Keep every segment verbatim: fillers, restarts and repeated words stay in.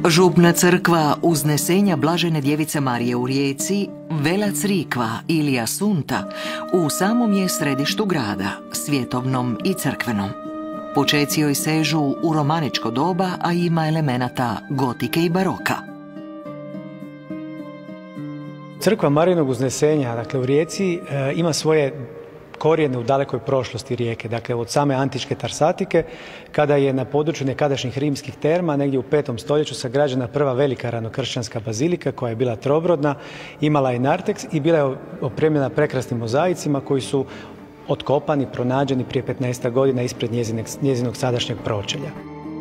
Župna crkva Uznesenja Blažene djevice Marije u Rijeci, Vela crikva ili Asunta, u samom je središtu grada, svjetovnom i crkvenom. Počeci joj sežu u romaničko doba, a ima elemenata gotike i baroka. Crkva Marijinog Uznesenja, dakle u Rijeci, e, ima svoje korijene u dalekoj prošlosti Rijeke, dakle od same antičke Tarsatike, kada je na području nekadašnjih rimskih terma, negdje u petom stoljeću, sagrađena prva velika ranokršćanska bazilika koja je bila trobrodna, imala je narteks i bila je opremljena prekrasnim mozaicima koji su otkopani, pronađeni prije petnaestak godina ispred njezinog, njezinog sadašnjeg pročelja.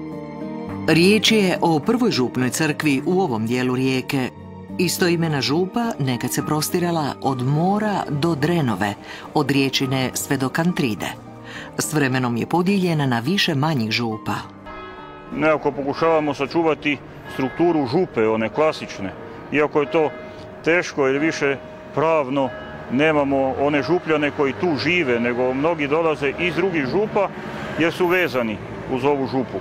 Riječ je o prvoj župnoj crkvi u ovom dijelu Rijeke. Istoimena župa nekad se prostirala od mora do Drenove, od riječine sve do Kantride. S vremenom je podijeljena na više manjih župa. Nekako pokušavamo sačuvati strukturu župe, one klasične. Iako je to teško jer više pravno nemamo one župljane koji tu žive, nego mnogi dolaze iz drugih župa jer su vezani uz ovu župu.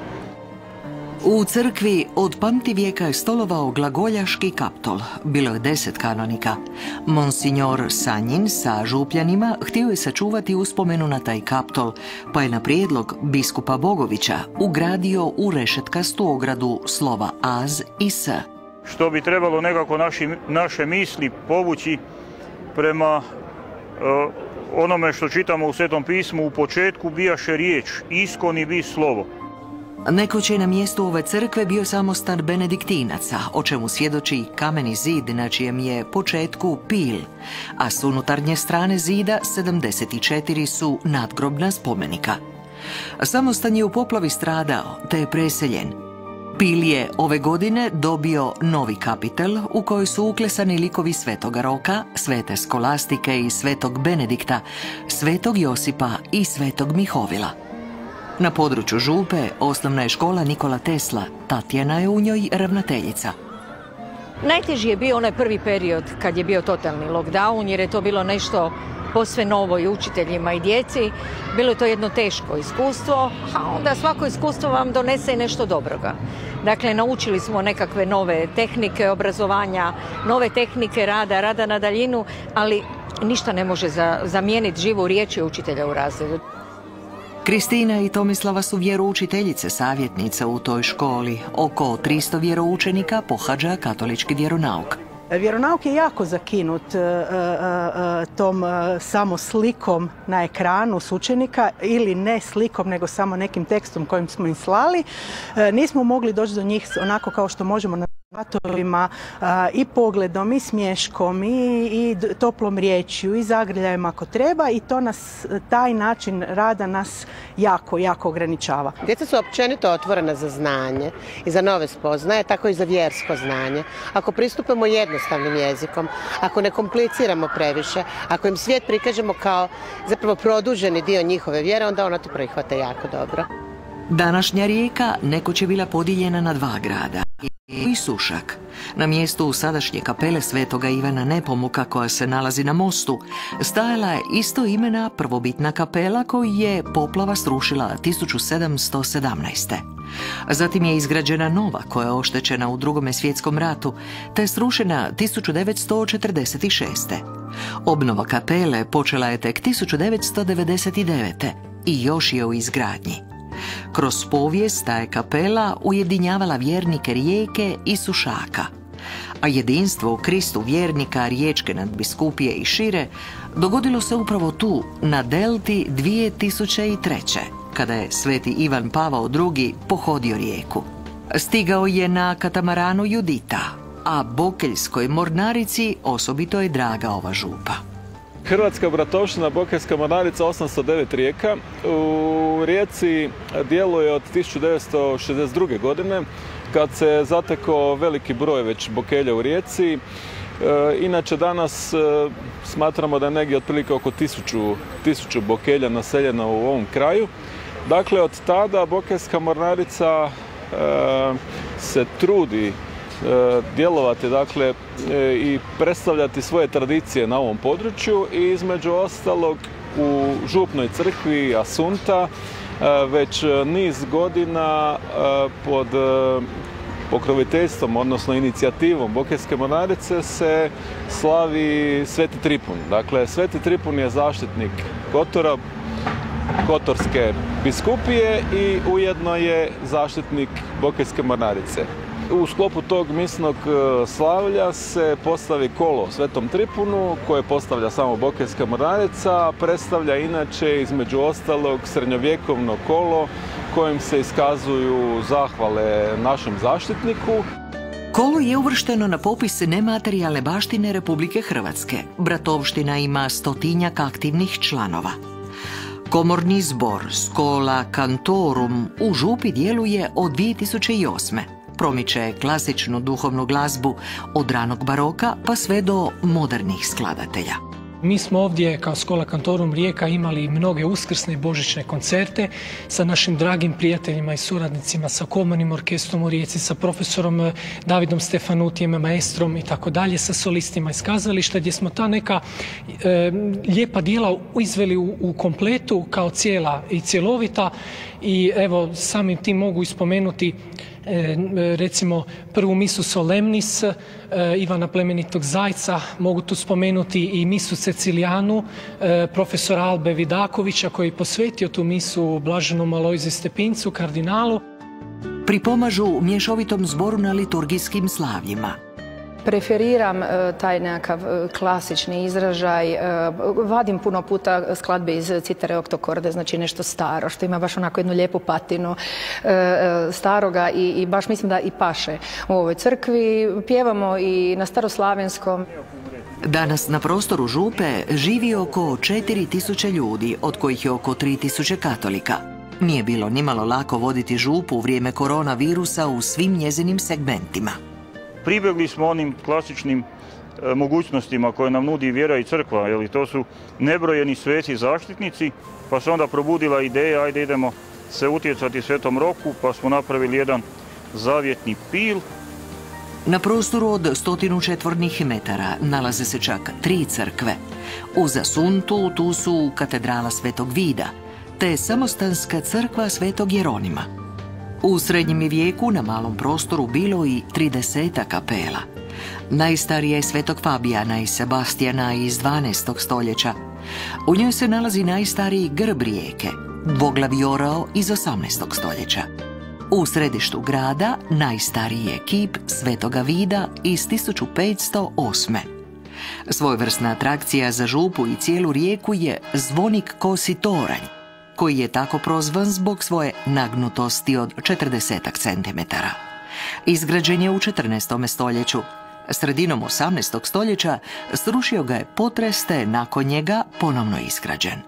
U crkvi od pamtivijeka je stolovao glagoljaški kaptol. Bilo je deset kanonika. Monsignor Sanjin sa župljanima htio je sačuvati uspomenu na taj kaptol, pa je na prijedlog biskupa Bogovića ugradio u rešetkastu ogradu slova Az i S. Što bi trebalo nekako naši, naše misli povući prema uh, onome što čitamo u Svetom pismu: u početku bijaše riječ, iskoni bi slovo. Nekoć je na mjestu ove crkve bio samostan benediktinaca, o čemu svjedoči kameni zid na čijem je početku pil, a s unutarnje strane zida sedamdeset četiri su nadgrobna spomenika. Samostan je u poplavi stradao, te je preseljen. Pil je ove godine dobio novi kapitel u kojoj su uklesani likovi Svetoga Roka, Svete Skolastike i Svetog Benedikta, Svetog Josipa i Svetog Mihovila. Na području župe osnovna je škola Nikola Tesla, Tatjana je u njoj ravnateljica. Najteži je bio onaj prvi period kad je bio totalni lockdown, jer je to bilo nešto posve novo i učiteljima i djeci. Bilo je to jedno teško iskustvo, a onda svako iskustvo vam donese i nešto dobroga. Dakle, naučili smo nekakve nove tehnike obrazovanja, nove tehnike rada, rada na daljinu, ali ništa ne može za, zamijeniti živu riječ i učitelja u razredu. Kristina i Tomislava su vjeroučiteljice, savjetnice u toj školi. Oko tristo vjeroučenika pohađa katolički vjeronauk. Vjeronauk je jako zakinut uh, uh, tom uh, samo slikom na ekranu s učenika, ili ne slikom, nego samo nekim tekstom kojim smo im slali. Uh, nismo mogli doći do njih onako kao što možemo na satovima, uh, i pogledom, i smješkom, i, i toplom riječju, i zagrljajem ako treba, i to nas, taj način rada nas jako, jako ograničava. Djeca su općenito otvorena za znanje i za nove spoznaje, tako i za vjersko znanje. Ako pristupimo jednostavnim jezikom, ako ne kompliciramo previše, ako im svijet prikažemo kao zapravo produženi dio njihove vjere, onda ona to prihvate jako dobro. Današnja Rijeka nekoć je bila podijeljena na dva grada i Sušak. Na mjestu sadašnje kapele Svetoga Ivana Nepomuka, koja se nalazi na mostu, stajala je istoimena prvobitna kapela koju je poplava srušila tisuću sedamsto sedamnaeste. Zatim je izgrađena nova koja je oštećena u Drugome svjetskom ratu, te je srušena tisuću devetsto četrdeset šeste. Obnova kapele počela je tek tisuću devetsto devedeset devete. i još je u izgradnji. Kroz povijest ta je kapela ujedinjavala vjernike Rijeke i Sušaka, a jedinstvo u Kristu vjernika Riječke nadbiskupije i šire dogodilo se upravo tu, na Delti dvije tisuće treće. kada je sveti Ivan Pavao drugi pohodio Rijeku. Stigao je na katamaranu Judita, a Bokeljskoj mornarici osobito je draga ova župa. Hrvatska bratovština Bokeljska mornarica osamsto devet rijeka u Rijeci djeluje od tisuću devetsto šezdeset druge. godine, kad se zatekao veliki broj već bokelja u Rijeci. E, inače danas e, smatramo da je negdje otprilike oko tisuću, tisuću bokelja naseljeno u ovom kraju. Dakle, od tada Bokeljska mornarica e, se trudi djelovati, dakle, i predstavljati svoje tradicije na ovom području i između ostalog u župnoj crkvi Asunta već niz godina pod pokroviteljstvom, odnosno inicijativom Bokeljske mornarice se slavi Sveti Tripun. Dakle, Sveti Tripun je zaštitnik Kotora, Kotorske biskupije i ujedno je zaštitnik Bokeljske mornarice. U sklopu tog misnog slavlja se postavi kolo Svetom Tripunu koje postavlja samo Bokeljska mornarica, predstavlja inače između ostalog srednjovjekovno kolo kojim se iskazuju zahvale našem zaštitniku. Kolo je uvršteno na popis nematerijalne baštine Republike Hrvatske. Bratovština ima stotinjak aktivnih članova. Komorni zbor Schola Cantorum u Župi djeluje od dvije tisuće osme. Promiče klasičnu duhovnu glazbu od ranog baroka pa sve do modernih skladatelja. Mi smo ovdje kao Schola Cantorum Rijeka imali mnoge uskrsne i božićne koncerte sa našim dragim prijateljima i suradnicima, sa komornim orkestrom u Rijeci, sa profesorom Davidom Stefanutijem, maestrom i tako dalje, sa solistima iz kazališta, gdje smo ta neka e, lijepa dijela izveli u, u kompletu kao cijela i cjelovita. I evo, samim tim mogu ispomenuti recimo prvu misu Solemnis Ivana Plemenitog Zajca, mogu tu spomenuti i misu Cecilijanu profesora Albe Vidakovića koji je posvetio tu misu blaženom Alojziju Stepincu, kardinalu. Pripomažu mješovitom zboru na liturgijskim slavljima. Preferiram taj nekakav klasični izražaj, vadim puno puta skladbe iz citare oktokorde, znači nešto staro, što ima baš onako jednu lijepu patinu staroga i, i baš mislim da i paše u ovoj crkvi. Pjevamo i na staroslavenskom. Danas na prostoru Župe živi oko četiri tisuće ljudi, od kojih je oko tri tisuće katolika. Nije bilo nimalo lako voditi Župu u vrijeme koronavirusa u svim njezinim segmentima. Pribjegli smo onim klasičnim e, mogućnostima koje nam nudi vjera i crkva, jer to su nebrojeni sveci zaštitnici, pa se onda probudila ideja, ajde idemo se utjecati Svetom Roku, pa smo napravili jedan zavjetni pil. Na prostoru od stotinu četvornih metara nalaze se čak tri crkve. Uz Asuntu tu su katedrala Svetog Vida, te samostanska crkva Svetog Jeronima. U srednjem vijeku na malom prostoru bilo i tridesetak kapela. Najstarija je Svetog Fabijana i Sebastijana iz dvanaestog stoljeća. U njoj se nalazi najstariji grb Rijeke, dvoglavi orao iz osamnaestog stoljeća. U središtu grada najstariji je kip Svetoga Vida iz tisuću petsto osme. Svojevrsna atrakcija za Župu i cijelu Rijeku je zvonik Kosi toranj, koji je tako prozvan zbog svoje nagnutosti od četrdesetak centimetara. Izgrađen je u četrnaestom stoljeću. Sredinom osamnaestog stoljeća srušio ga je potres, te nakon njega ponovno izgrađen.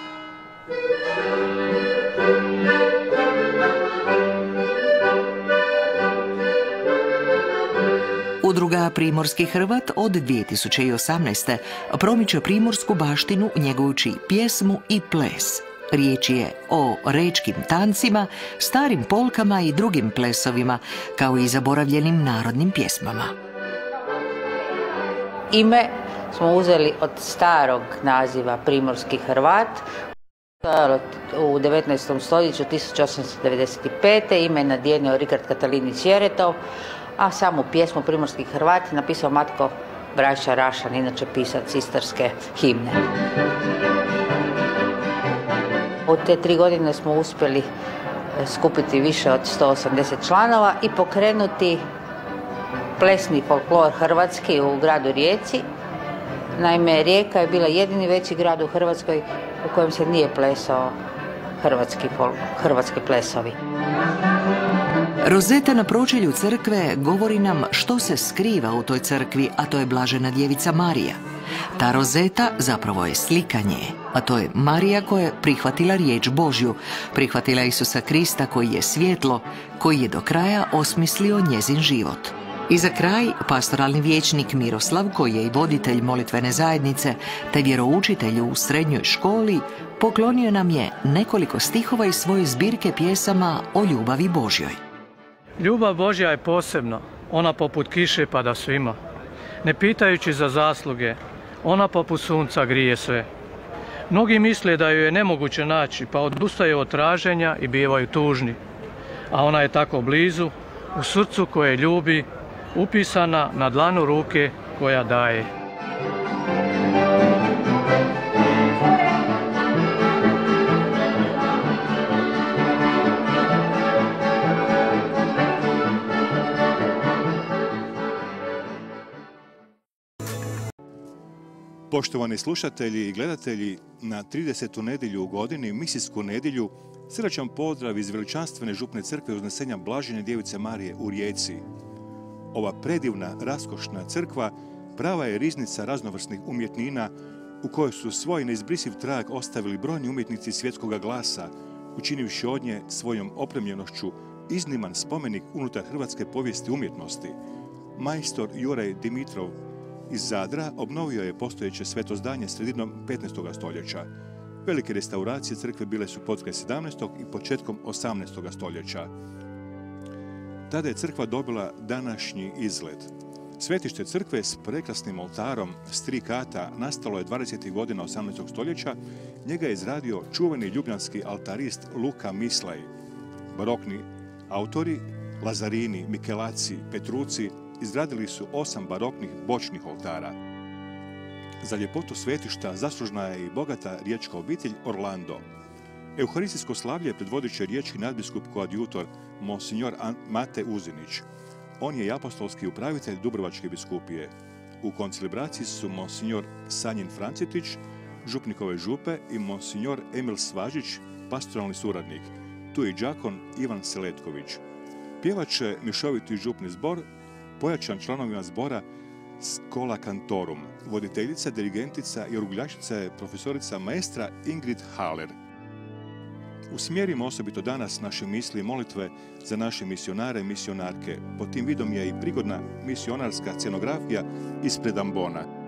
Udruga Primorski Hrvat od dvije tisuće osamnaeste. promiče primorsku baštinu njegujući pjesmu i ples. Riječ je o rečkim tancima, starim polkama i drugim plesovima, kao i zaboravljenim narodnim pjesmama. Ime smo uzeli od starog naziva Primorski Hrvat. U devetnaestom stoljeću, tisuću osamsto devedeset pete. ime je nadijenio Rikard Katalinić Jeretov, a samu pjesmu Primorski Hrvat napisao Matko Braća Rašan, inače pisac istarske himne. U te tri godine smo uspjeli skupiti više od sto osamdeset članova i pokrenuti plesni folklor hrvatski u gradu Rijeci. Naime, Rijeka je bila jedini veći grad u Hrvatskoj u kojem se nije plesao hrvatski, folk, hrvatski plesovi. Rozeta na pročelju crkve govori nam što se skriva u toj crkvi, a to je Blažena djevica Marija. Ta rozeta zapravo je slikanje, a to je Marija koja je prihvatila riječ Božju, prihvatila Isusa Krista koji je svjetlo, koji je do kraja osmislio njezin život. I za kraj, pastoralni vijećnik Miroslav, koji je i voditelj molitvene zajednice, te vjeroučitelj u srednjoj školi, poklonio nam je nekoliko stihova iz svoje zbirke pjesama o ljubavi Božjoj. Ljubav Božja je posebna, ona poput kiše pada svima. Ne pitajući za zasluge, ona poput sunca grije sve. Mnogi misle da ju je nemoguće naći, pa odustaju od traženja i bivaju tužni. A ona je tako blizu, u srcu koje ljubi, upisana na dlanu ruke koja daje. Poštovani slušatelji i gledatelji, na tridesetu nedjelju u godini, misijsku nedjelju, srdačan pozdrav iz veličanstvene župne crkve Uznesenja Blažene Djevice Marije u Rijeci. Ova predivna, raskošna crkva prava je riznica raznovrsnih umjetnina u kojoj su svoj neizbrisiv trag ostavili brojni umjetnici svjetskoga glasa, učinivši od nje svojom opremljenošću izniman spomenik unutar hrvatske povijesti umjetnosti. Majstor Juraj Dimitrov iz Zadra obnovio je postojeće sveto zdanje sredinom petnaestog stoljeća. Velike restauracije crkve bile su potkraj sedamnaestog i početkom osamnaestog stoljeća. Tada je crkva dobila današnji izgled. Svetište crkve s prekrasnim oltarom s tri kata nastalo je dvadesetih godina osamnaestog stoljeća. Njega je izradio čuveni ljubljanski altarist Luka Mislej. Barokni autori Lazarini, Mikelaci, Petruci izradili su osam baroknih bočnih oltara. Za ljepotu svetišta zaslužna je i bogata riječka obitelj Orlando. Euharistijsko slavlje predvodit će riječki nadbiskup koadjutor Monsignor Mate Uzinić. On je i apostolski upravitelj Dubrovačke biskupije. U koncelebraciji su Monsignor Sanjin Francetić, župnikove župe, i Monsignor Emil Svažić, pastoralni suradnik. Tu je i đakon Ivan Seletković. Pjevat će mišoviti župni zbor, pojačan članovima zbora Schola Cantorum. Voditeljica, dirigentica i orguljašica je profesorica maestra Ingrid Haller. Usmjerimo osobito danas naše misli i molitve za naše misionare i misionarke. Pod tim vidom je i prigodna misionarska scenografija ispred ambona.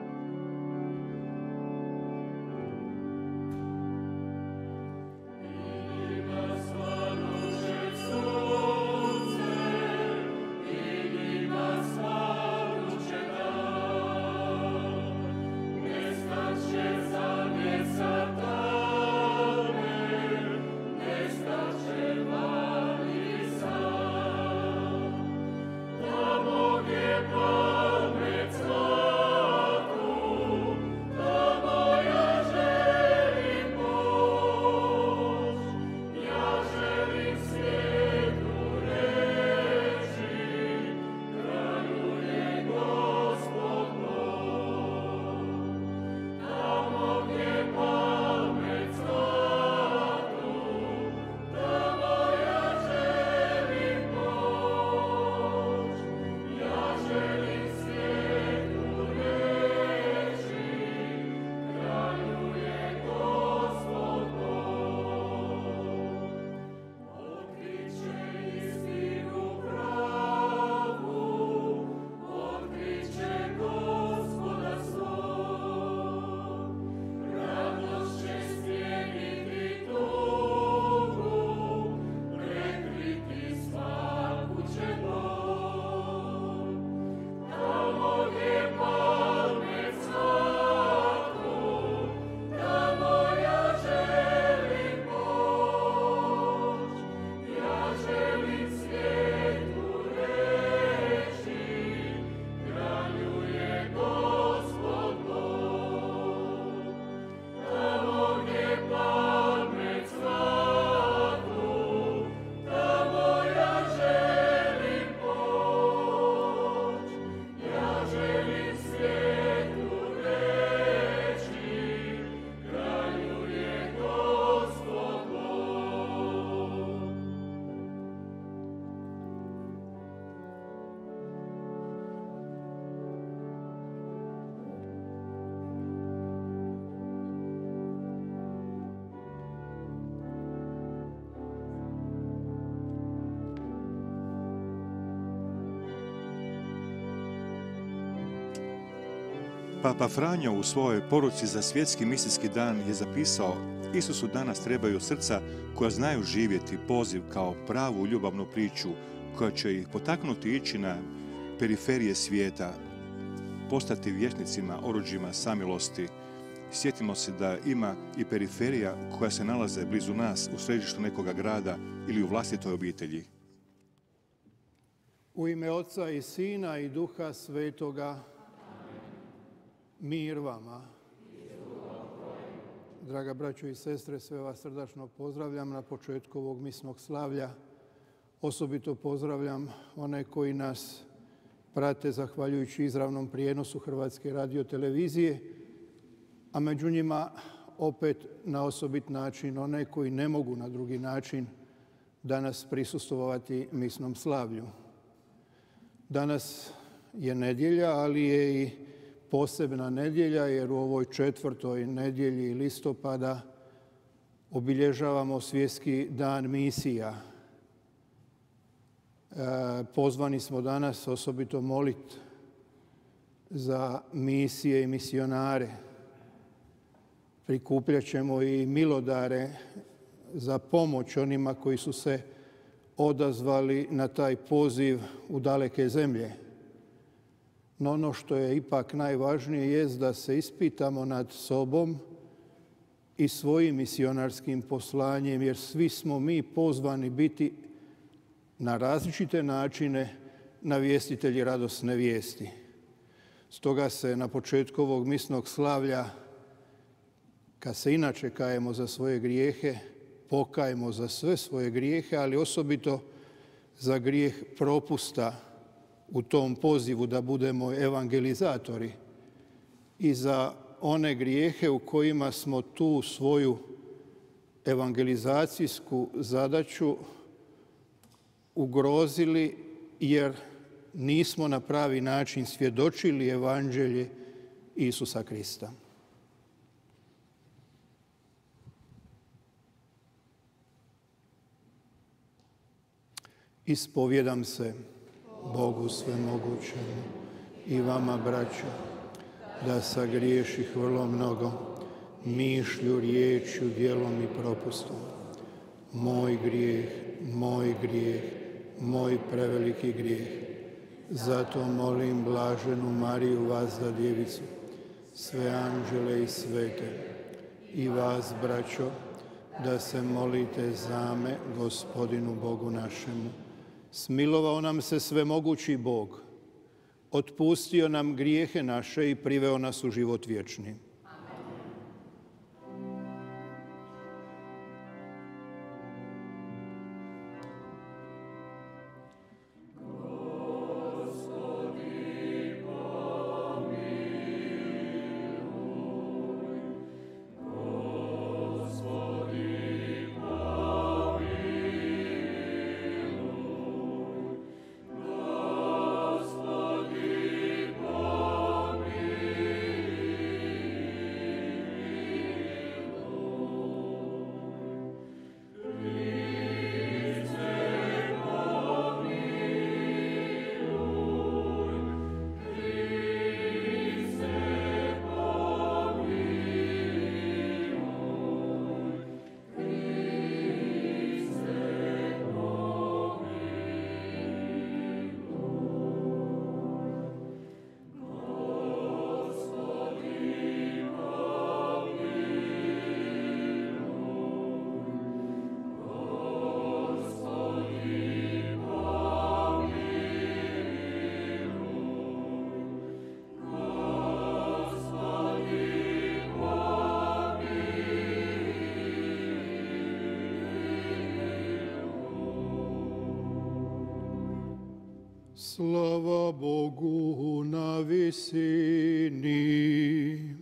Papa Franjo u svojoj poruci za svjetski misijski dan je zapisao: Isusu danas trebaju srca koja znaju živjeti poziv kao pravu ljubavnu priču koja će ih potaknuti ići na periferije svijeta, postati vječnicima, oruđima samilosti. Sjetimo se da ima i periferija koja se nalaze blizu nas u središtu nekoga grada ili u vlastitoj obitelji. U ime Oca i Sina i Duha Svetoga, mir vama. Draga braćo i sestre, sve vas srdačno pozdravljam na početku ovog misnog slavlja. Osobito pozdravljam one koji nas prate zahvaljujući izravnom prijenosu Hrvatske radiotelevizije, a među njima opet na osobit način one koji ne mogu na drugi način danas prisustvovati misnom slavlju. Danas je nedjelja, ali je i posebna nedjelja, jer u ovoj četvrtoj nedjelji listopada obilježavamo Svjetski dan misija. E, pozvani smo danas osobito moliti za misije i misionare. Prikupljat ćemo i milodare za pomoć onima koji su se odazvali na taj poziv u daleke zemlje. No ono što je ipak najvažnije jest da se ispitamo nad sobom i svojim misionarskim poslanjem, jer svi smo mi pozvani biti na različite načine navjestitelji radosne vijesti. Stoga se na početku ovog misnog slavlja, kad se inače kajemo za svoje grijehe, pokajemo za sve svoje grijehe, ali osobito za grijeh propusta u tom pozivu da budemo evangelizatori i za one grijehe u kojima smo tu svoju evangelizacijsku zadaću ugrozili jer nismo na pravi način svjedočili evanđelje Isusa Krista. Ispovjedam se Bogu svemogućemu i vama, braćo, da sagriješih vrlo mnogo, mišlju, riječju, djelom i propustom. Moj grijeh, moj grijeh, moj preveliki grijeh. Zato molim blaženu Mariju, vazda djevicu, sve anđele i svete, i vas, braćo, da se molite za me, Gospodinu Bogu našemu. Smilovao nam se svemogući Bog, otpustio nam grijehe naše i priveo nas u život vječni. Slava Bogu na visini.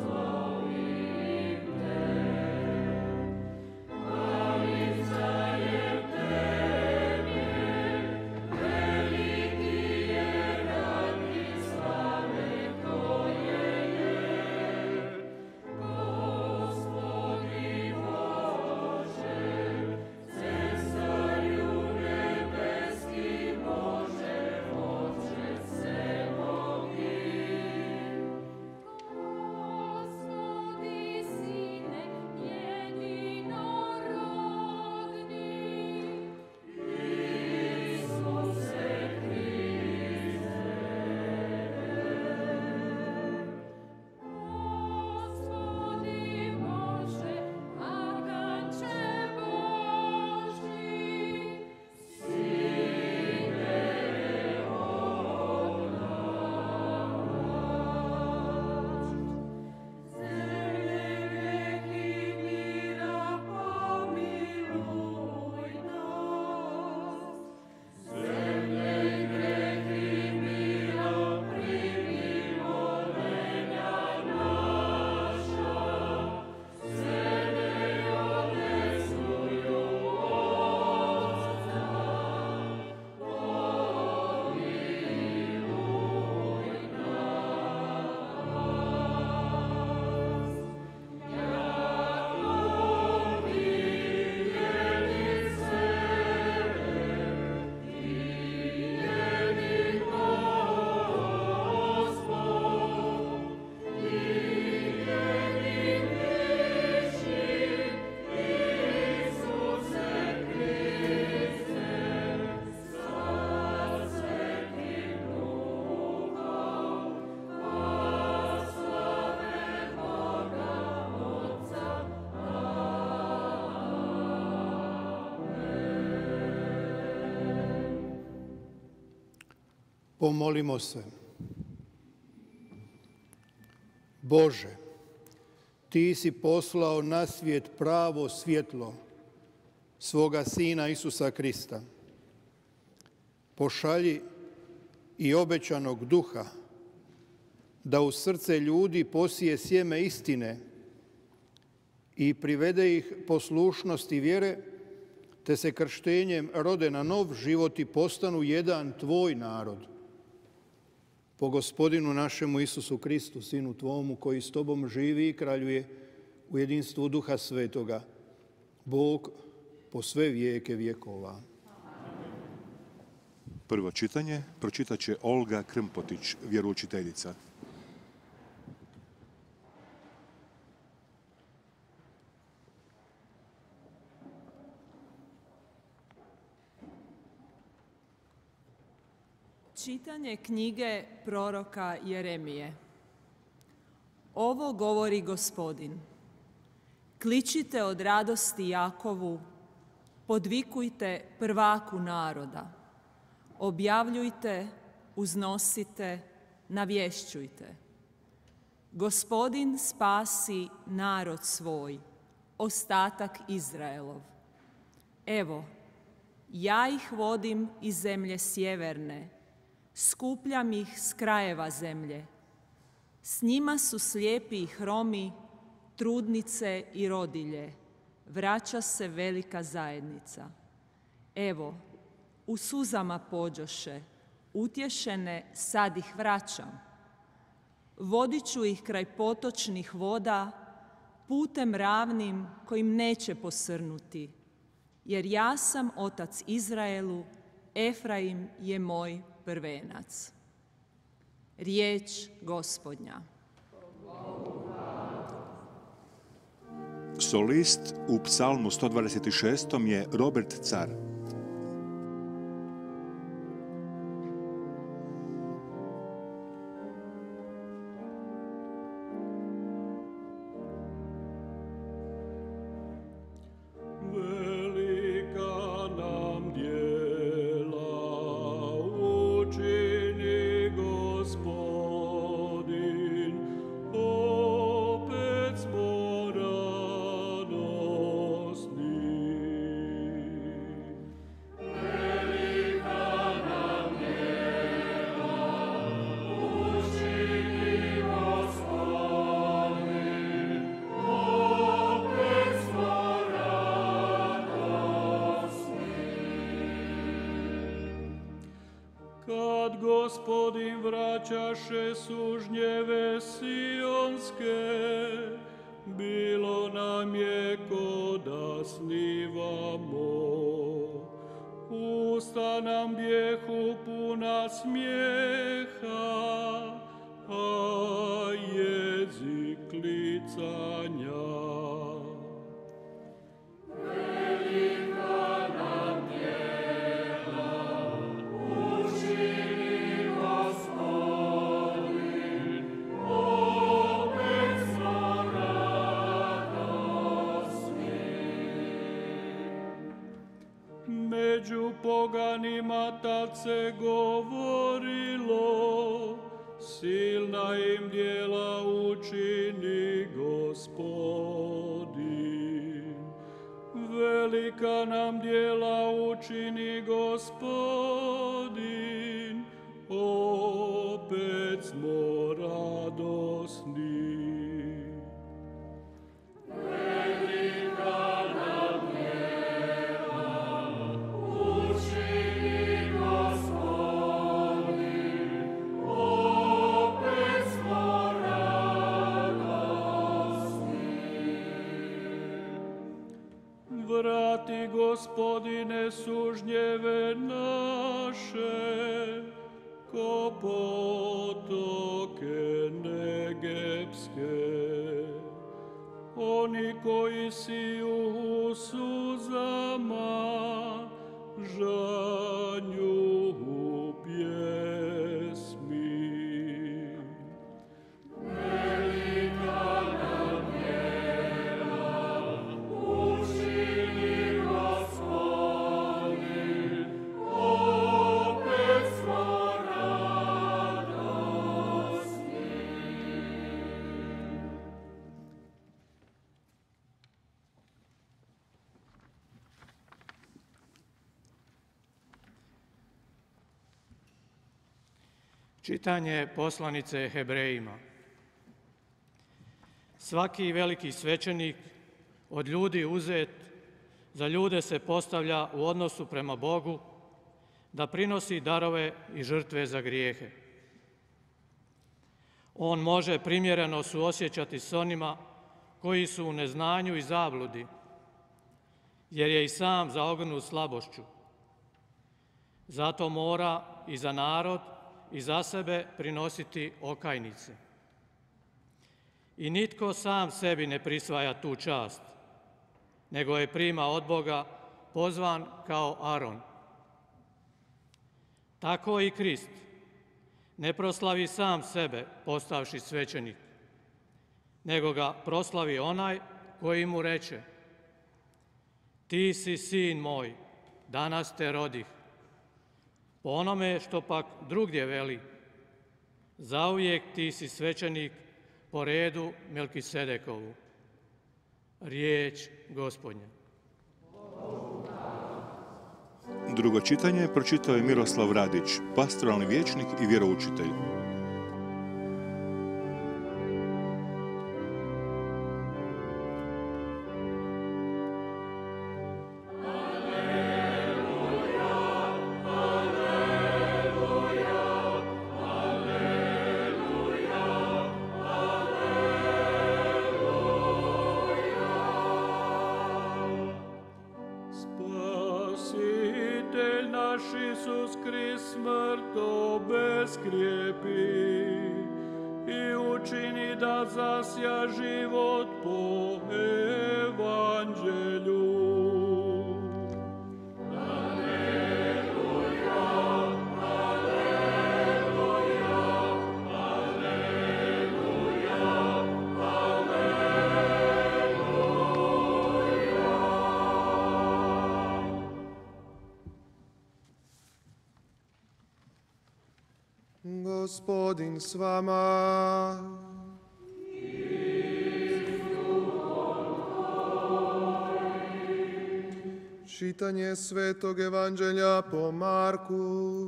Hvala Pomolimo se. Bože, Ti si poslao na svijet pravo svjetlo svoga Sina Isusa Krista. Pošalji i obećanog duha da u srce ljudi posije sjeme istine i privede ih poslušnosti vjere, te se krštenjem rode na nov život i postanu jedan Tvoj narod. Po Gospodinu našemu Isusu Kristu, Sinu Tvomu, koji s Tobom živi i kraljuje u jedinstvu Duha Svetoga, Bog po sve vijeke vjekova. Prvo čitanje pročitat će Olga Krmpotić, vjeroučiteljica. Čitanje knjige proroka Jeremije. Ovo govori Gospodin. Kličite od radosti Jakovu, podvikujte prvaku naroda. Objavljujte, uznosite, navješćujte. Gospodin spasi narod svoj, ostatak Izraelov. Evo, ja ih vodim iz zemlje sjeverne, skupljam ih s krajeva zemlje. S njima su slijepi i hromi, trudnice i rodilje. Vraća se velika zajednica. Evo, u suzama pođoše, utješene sad ih vraćam. Vodit ću ih kraj potočnih voda, putem ravnim kojim neće posrnuti. Jer ja sam otac Izraelu, Efraim je moj prvenac. Riječ Gospodnja. Solist u psalmu sto dvadeset šest je Robert Car. Gospodin vraćaše sužnjeve sionske, bilo nam je ko da snivamo. Usta nam bjehu puna smijeha, a jezik klicanja. Među poganima tad se govorilo, silna im djela učini Gospodin. Velika nam djela učini Gospodin, opet smo radosni. Vrati, Gospodine, sužnjeve naše, ko potoke negepske. Oni koji siju u suzama, žanju u pjesmi. Čitanje poslanice Hebrejima. Svaki veliki svećenik od ljudi uzet za ljude se postavlja u odnosu prema Bogu da prinosi darove i žrtve za grijehe. On može primjereno suosjećati s onima koji su u neznanju i zabludi, jer je i sam zaognut slabošću. Zato mora i za narod i za sebe prinositi okajnice. I nitko sam sebi ne prisvaja tu čast, nego je prima od Boga pozvan kao Aron. Tako i Krist ne proslavi sam sebe postavši svećenik, nego ga proslavi onaj koji mu reče: ti si sin moj, danas te rodih. Po onome što pak drugdje veli: zauvijek ti si svećenik po redu Melkisedekovu. Riječ Gospodnja. Drugo čitanje pročitao je Miroslav Radić, pastoralni vijećnik i vjeroučitelj. Gospodin s vama. Čitanje Svetog Evanđelja po Marku.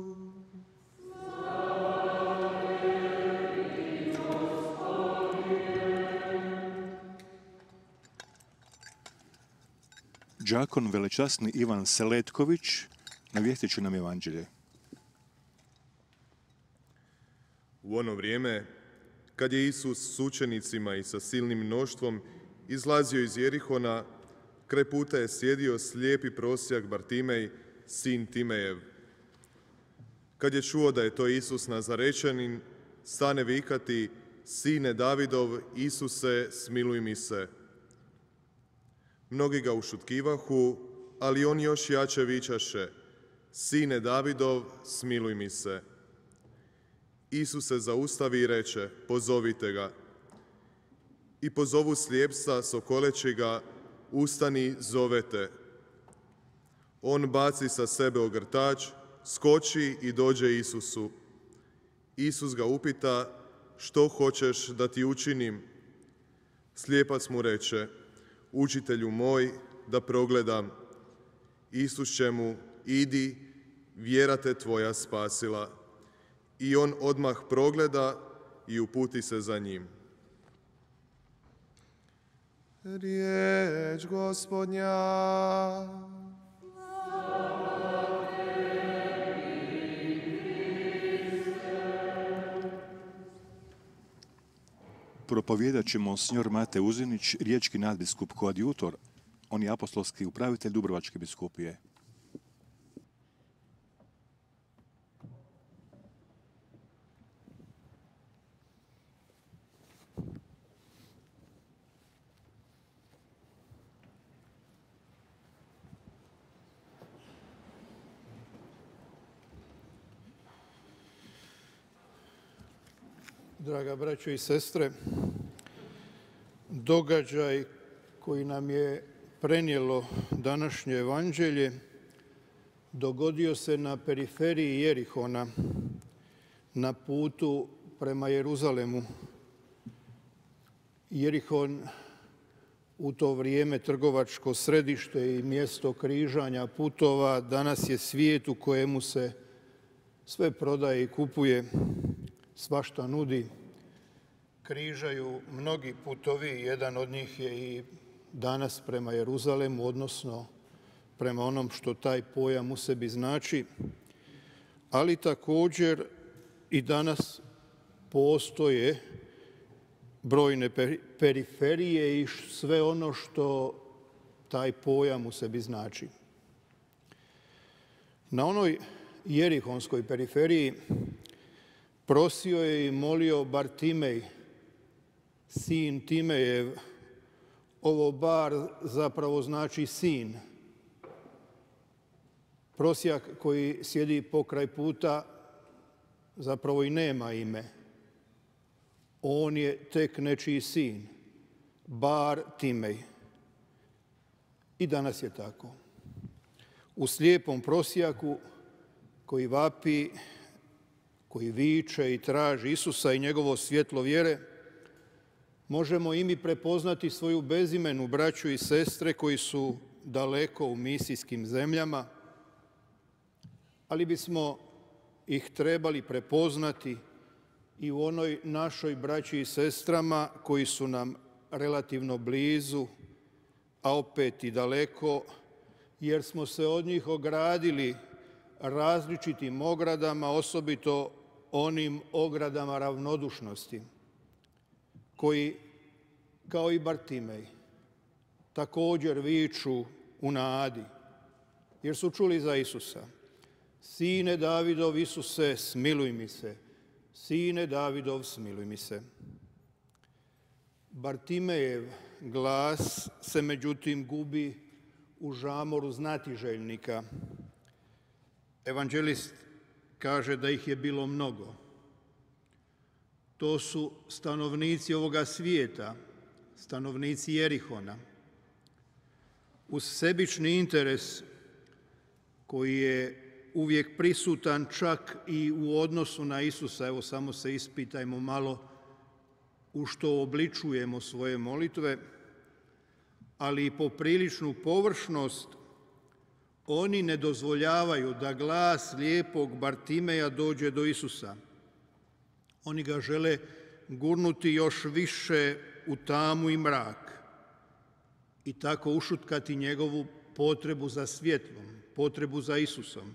Đakon velečasni Ivan Seletković navijestit će nam Evanđelje. U ono vrijeme, kad je Isus s učenicima i sa silnim mnoštvom izlazio iz Jerihona, kraj puta je sjedio slijepi prosjak Bartimej, sin Timejev. Kad je čuo da je to Isus Nazarečanin, stane vikati: sine Davidov, Isuse, smiluj mi se. Mnogi ga ušutkivahu, ali on još jače vičaše: sine Davidov, smiluj mi se. Isus se zaustavi i reče: pozovite ga. I pozovu slijepca, sokoleći ga: ustani, zovete. On baci sa sebe ogrtač, skoči i dođe Isusu. Isus ga upita: što hoćeš da ti učinim? Slijepac mu reče: učitelju moj, da progledam. Isus će mu: idi, vjera te tvoja spasila. I on odmah progleda i uputi se za njim. Riječ Gospodnja. Propovijedat će monsignor Mate Uzinić, riječki nadbiskup koadjutor. On je apostolski upravitelj Dubrovačke biskupije. Draga braćo i sestre, događaj koji nam je prenijelo današnje evanđelje dogodio se na periferiji Jerihona, na putu prema Jeruzalemu. Jerihon, u to vrijeme trgovačko središte i mjesto križanja putova, danas je svijet u kojemu se sve prodaje i kupuje. svašta nudi. Križaju mnogi putovi, jedan od njih je i danas prema Jeruzalemu, odnosno prema onom što taj pojam u sebi znači, ali također i danas postoje brojne periferije i sve ono što taj pojam u sebi znači. Na onoj jerihonskoj periferiji prosio je i molio Bartimej, sin Timejev. Ovo bar zapravo znači sin. Prosjak koji sjedi pokraj puta zapravo i nema ime. On je tek nečiji sin, Bar Timej. I danas je tako. U slijepom prosjaku koji vapi, koji viče i traži Isusa i njegovo svjetlo vjere, možemo i mi prepoznati svoju bezimenu braću i sestre koji su daleko u misijskim zemljama, ali bismo ih trebali prepoznati i u onoj našoj braći i sestrama koji su nam relativno blizu, a opet i daleko, jer smo se od njih ogradili različitim ogradama, osobito onim ogradama ravnodušnosti, koji, kao i Bartimej, također viču u nadi, jer su čuli za Isusa. Sine Davidov, Isuse, smiluj mi se. Sine Davidov, smiluj mi se. Bartimejev glas se međutim gubi u žamoru znatiželjnika. Evanđelist kaže da ih je bilo mnogo. To su stanovnici ovoga svijeta, stanovnici Jerihona. Uz sebični interes koji je uvijek prisutan čak i u odnosu na Isusa, evo samo se ispitajmo malo u što obličujemo svoje molitve, ali i popriličnu površnost, oni ne dozvoljavaju da glas lijepog Bartimeja dođe do Isusa. Oni ga žele gurnuti još više u tamu i mrak i tako ušutkati njegovu potrebu za svjetlom, potrebu za Isusom.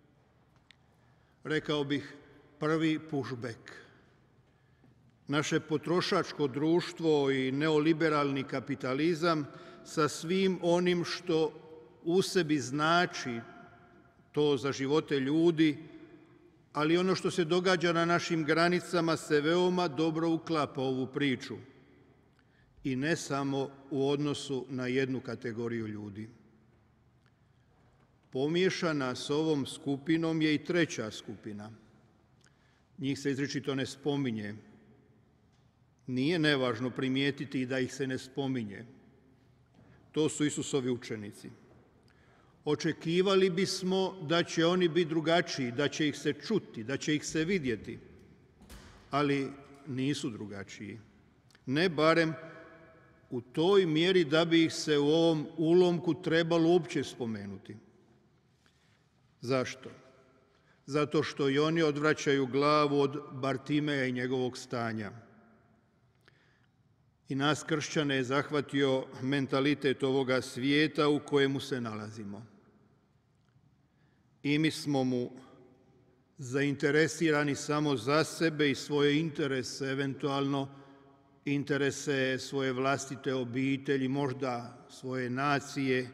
Rekao bih, prvi pushback. Naše potrošačko društvo i neoliberalni kapitalizam sa svim onim što u sebi znači to za živote ljudi, ali ono što se događa na našim granicama se veoma dobro uklapa u ovu priču. I ne samo u odnosu na jednu kategoriju ljudi. Pomiješana s ovom skupinom je i treća skupina. Njih se izričito ne spominje. Nije nevažno primijetiti da ih se ne spominje. To su Isusovi učenici. Očekivali bismo da će oni biti drugačiji, da će ih se čuti, da će ih se vidjeti, ali nisu drugačiji. Ne barem u toj mjeri da bi ih se u ovom ulomku trebalo uopće spomenuti. Zašto? Zato što i oni odvraćaju glavu od Bartimeja i njegovog stanja. I nas kršćane je zahvatio mentalitet ovoga svijeta u kojemu se nalazimo. I mi smo mu zainteresirani samo za sebe i svoje interese, eventualno interese svoje vlastite obitelji, možda svoje nacije,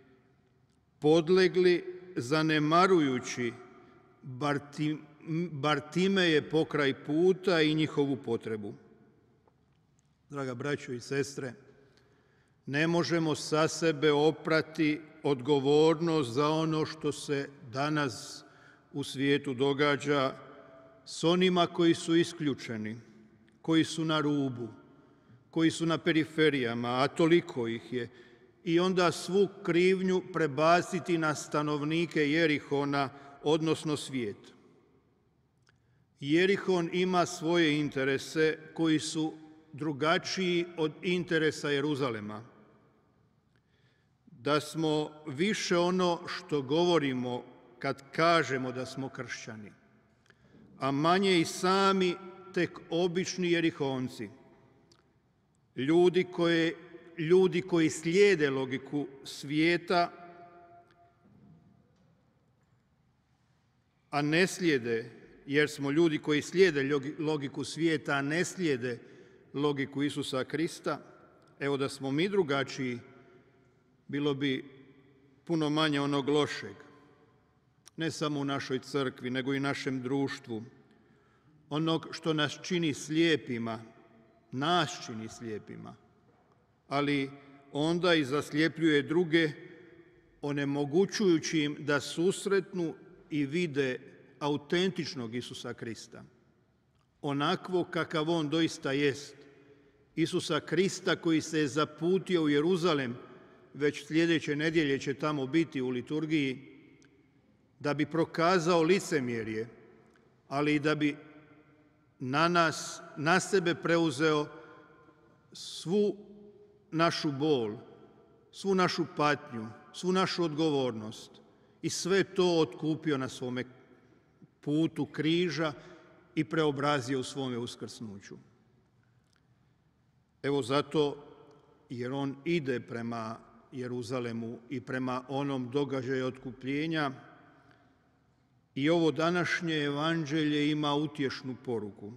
podlegli zanemarujući Bartim, Bartimeje pokraj puta i njihovu potrebu. Draga braćo i sestre, ne možemo sa sebe oprati odgovornost za ono što se danas u svijetu događa s onima koji su isključeni, koji su na rubu, koji su na periferijama, a toliko ih je, i onda svu krivnju prebaciti na stanovnike Jerihona, odnosno svijeta. Jerihon ima svoje interese koji su drugačiji od interesa Jeruzalema. Da smo više ono što govorimo kad kažemo da smo kršćani, a manje i sami tek obični jerihonci, ljudi, koje, ljudi koji slijede logiku svijeta, a ne slijede, jer smo ljudi koji slijede logiku svijeta, a ne slijede logiku Isusa Krista. Evo, da smo mi drugačiji, bilo bi puno manje onog lošeg, ne samo u našoj crkvi, nego i našem društvu, onog što nas čini slijepima, nas čini slijepima, ali onda i zaslijepljuje druge, onemogućujući im da susretnu i vide autentičnog Isusa Krista, onakvo kakav on doista jest, Isusa Krista koji se je zaputio u Jeruzalem, već sljedeće nedjelje će tamo biti u liturgiji, da bi prokazao licemjerje, ali i da bi na nas, na sebe preuzeo svu našu bol, svu našu patnju, svu našu odgovornost i sve to otkupio na svome putu križa i preobrazio u svome uskrsnuću. Evo zato, jer on ide prema Jeruzalemu i prema onom događaju otkupljenja, i ovo današnje evanđelje ima utješnu poruku.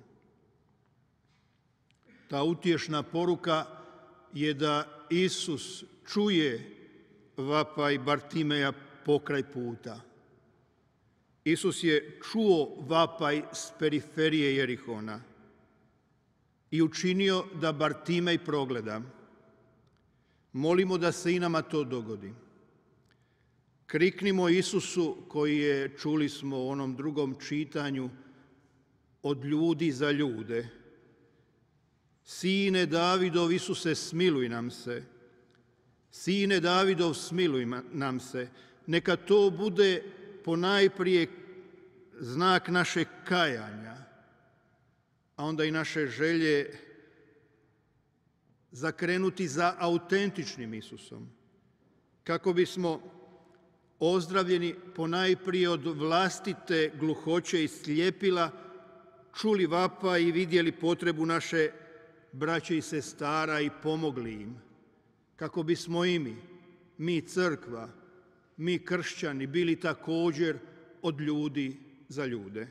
Ta utješna poruka je da Isus čuje vapaj Bartimeja pokraj puta. Isus je čuo vapaj s periferije Jerihona i učinio da Bartimej progleda. Molimo da se i nama to dogodi. Kriknimo Isusu koji je, čuli smo u onom drugom čitanju, od ljudi za ljude. Sine Davidov, Isuse, smiluj nam se. Sine Davidov, smiluj nam se. Neka to bude ponajprije znak našeg kajanja, a onda i naše želje zakrenuti za autentičnim Isusom, kako bismo ozdravljeni ponajprije od vlastite gluhoće i sljepila čuli vapaj i vidjeli potrebu naše braće i sestara i pomogli im, kako bismo i mi, mi crkva, mi kršćani, bili također od ljudi za ljude.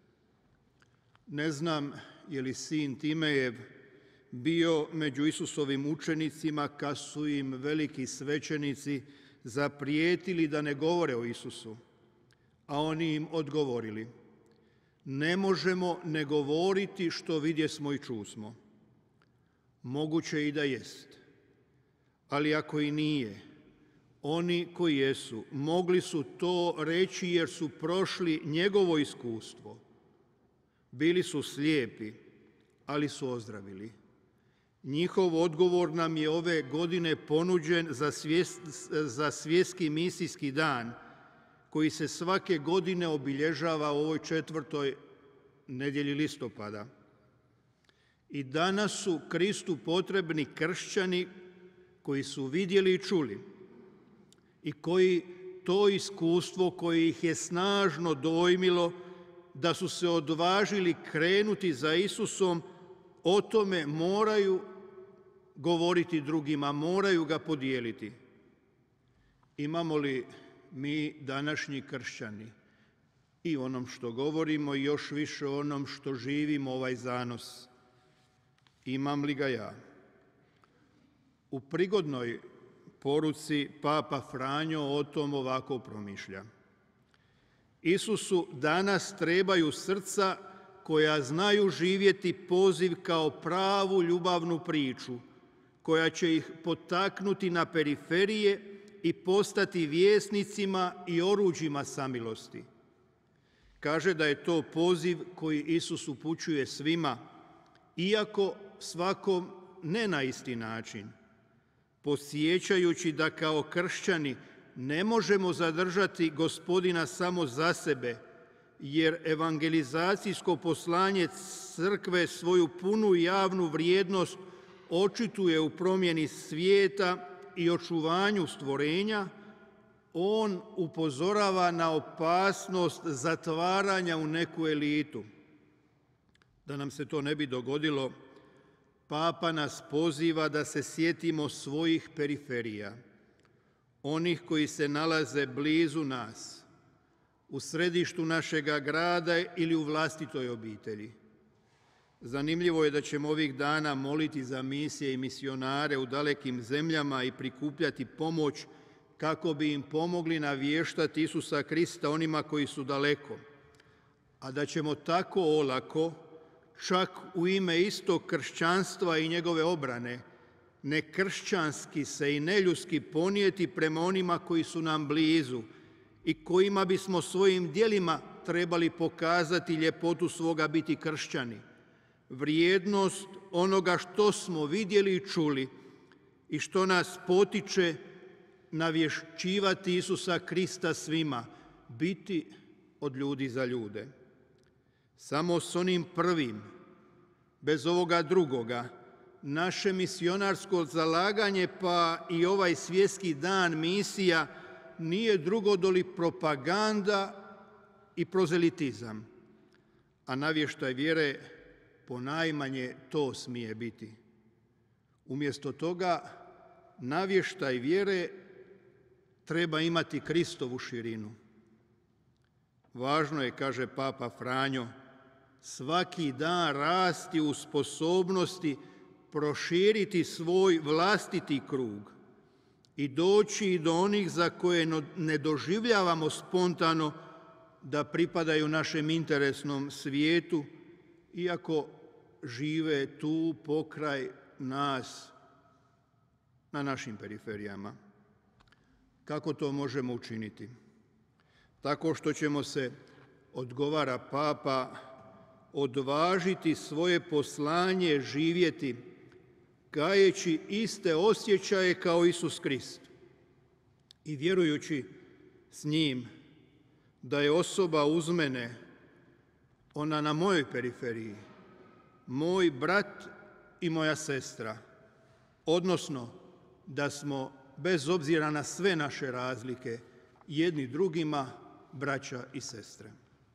Ne znam je li sin Timejev bio među Isusovim učenicima kad su im veliki svećenici zaprijetili da ne govore o Isusu, a oni im odgovorili: ne možemo ne govoriti što vidjesmo i čusmo. Moguće i da jest, ali ako i nije, oni koji jesu mogli su to reći jer su prošli njegovo iskustvo. Bili su slijepi, ali su ozdravili. Njihov odgovor nam je ove godine ponuđen za, svjes, za svjetski misijski dan, koji se svake godine obilježava u ovoj četvrtoj nedjelji listopada. I danas su Kristu potrebni kršćani koji su vidjeli i čuli i koji to iskustvo koje ih je snažno dojmilo, da su se odvažili krenuti za Isusom, o tome moraju govoriti drugima, moraju ga podijeliti. Imamo li mi današnji kršćani i onom što govorimo i još više onom što živimo ovaj zanos? Imam li ga ja? U prigodnoj poruci Papa Franjo o tom ovako promišlja: Isusu danas trebaju srca koja znaju živjeti poziv kao pravu ljubavnu priču, koja će ih potaknuti na periferije i postati vjesnicima i oruđima samilosti. Kaže da je to poziv koji Isus upućuje svima, iako svakom ne na isti način, podsjećajući da kao kršćani ne možemo zadržati Gospodina samo za sebe, jer evangelizacijsko poslanje crkve svoju punu javnu vrijednost očituje u promjeni svijeta i očuvanju stvorenja. On upozorava na opasnost zatvaranja u neku elitu. Da nam se to ne bi dogodilo, Papa nas poziva da se sjetimo svojih periferija, onih koji se nalaze blizu nas, u središtu našega grada ili u vlastitoj obitelji. Zanimljivo je da ćemo ovih dana moliti za misije i misionare u dalekim zemljama i prikupljati pomoć kako bi im pomogli navještati Isusa Krista onima koji su daleko, a da ćemo tako olako, čak u ime istog kršćanstva i njegove obrane, nekršćanski se i neljudski ponijeti prema onima koji su nam blizu i kojima bismo svojim djelima trebali pokazati ljepotu svoga biti kršćani, vrijednost onoga što smo vidjeli i čuli i što nas potiče navješćivati Isusa Krista svima, biti od ljudi za ljude. Samo s onim prvim, bez ovoga drugoga, naše misionarsko zalaganje pa i ovaj svjetski dan misija nije drugo doli propaganda i prozelitizam, a navještaj vjere ponajmanje to smije biti. Umjesto toga, navještaj vjere treba imati Kristovu širinu. Važno je, kaže Papa Franjo, svaki dan rasti u sposobnosti proširiti svoj vlastiti krug i doći do onih za koje ne doživljavamo spontano da pripadaju našem interesnom svijetu, iako žive tu pokraj nas na našim periferijama. Kako to možemo učiniti? Tako što ćemo se, odgovara Papa, odvažiti svoje poslanje živjeti gajeći iste osjećaje kao Isus Krist i vjerujući s njim da je osoba uz mene, ona na mojoj periferiji, moj brat i moja sestra, odnosno da smo, bez obzira na sve naše razlike, jedni drugima braća i sestre.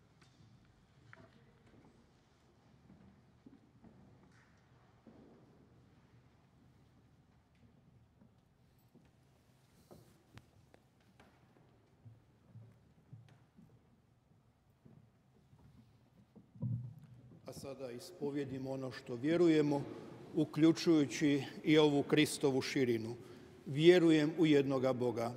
A sada ispovjedimo ono što vjerujemo, uključujući i ovu Kristovu širinu. Vjerujem u jednoga Boga,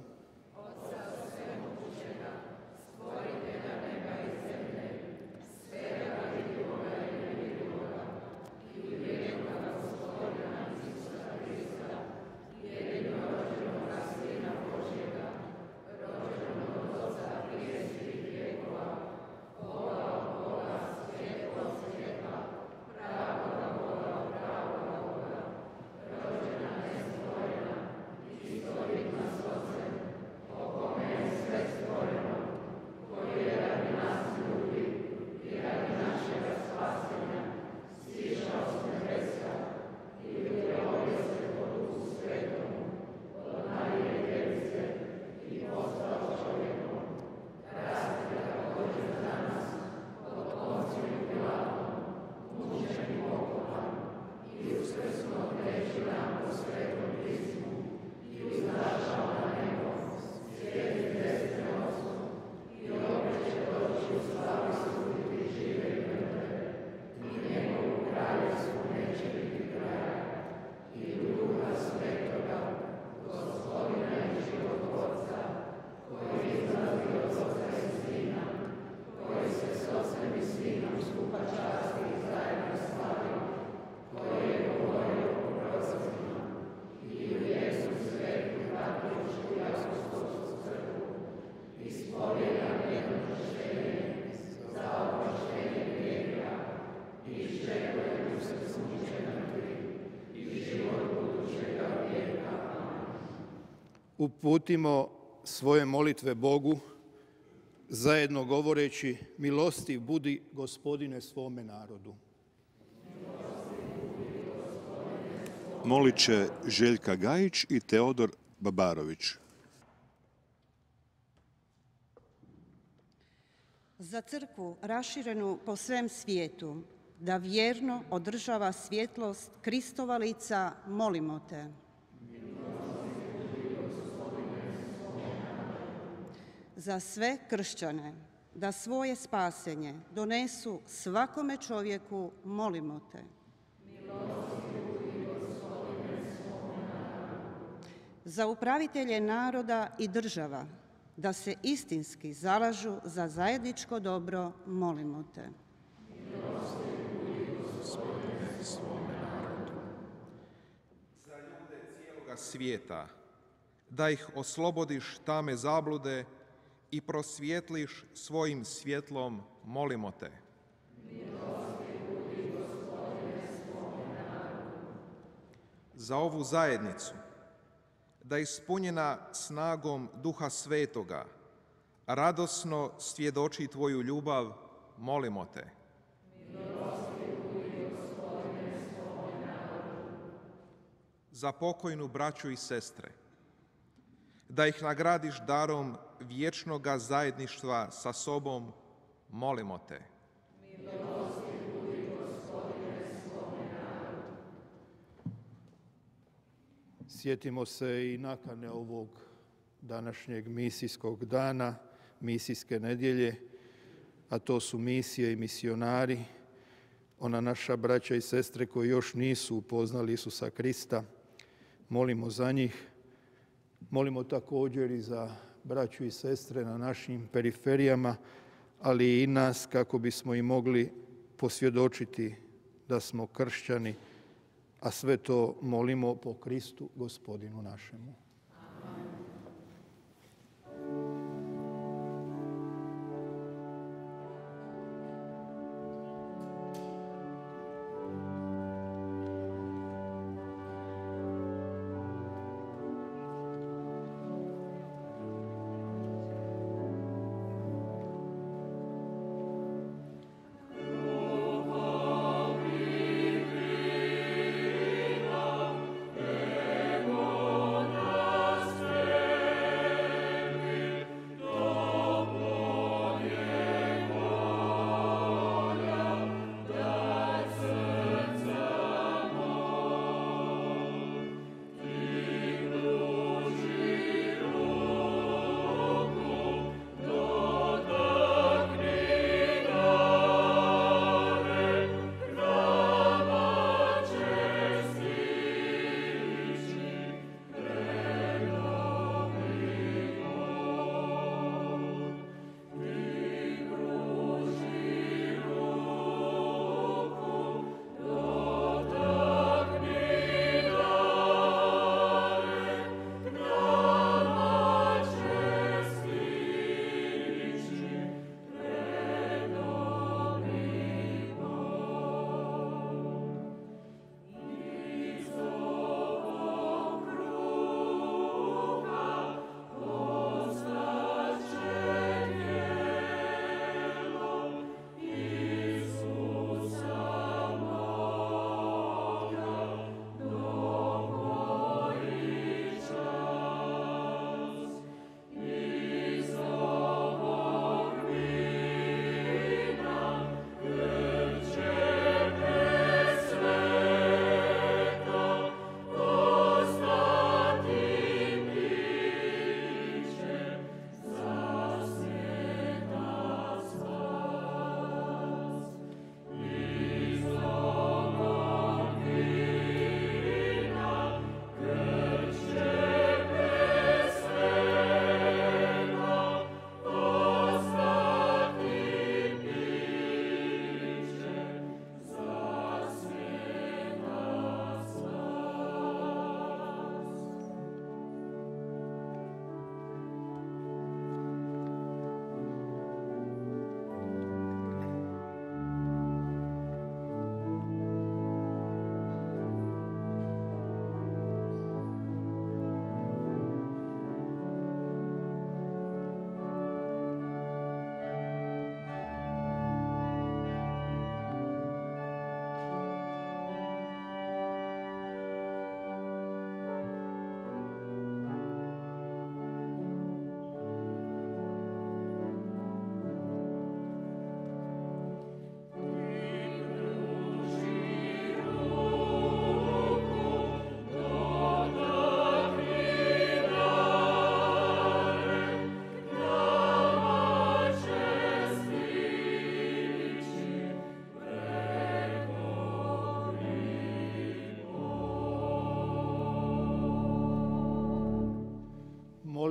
uputimo svoje molitve Bogu, zajedno govoreći: milostiv budi Gospodine svome narodu. Molit će Željka Gajić i Teodor Babarović. Za crkvu raširenu po svem svijetu da vjerno održava svjetlost Kristova lica, molimo te. Za sve kršćane, da svoje spasenje donesu svakome čovjeku, molimo te. Za upravitelje naroda i država, da se istinski zalažu za zajedničko dobro, molimo te. Za ljude cijeloga svijeta, da ih oslobodiš tame zablude i prosvijetliš svojim svjetlom, molimo te. Za ovu zajednicu, da ispunjena snagom Duha Svetoga, radosno svjedoči tvoju ljubav, molimo te. Za pokojnu braću i sestre, da ih nagradiš darom vječnoga zajedništva sa sobom, molimo te. Sjetimo se i nakane ovog današnjeg misijskog dana, misijske nedjelje, a to su misije i misionari, ona naša braća i sestre koji još nisu upoznali Isusa Krista. Molimo za njih. Molimo također i za braću i sestre na našim periferijama, ali i nas kako bismo i mogli posvjedočiti da smo kršćani, a sve to molimo po Kristu Gospodinu našemu. Ego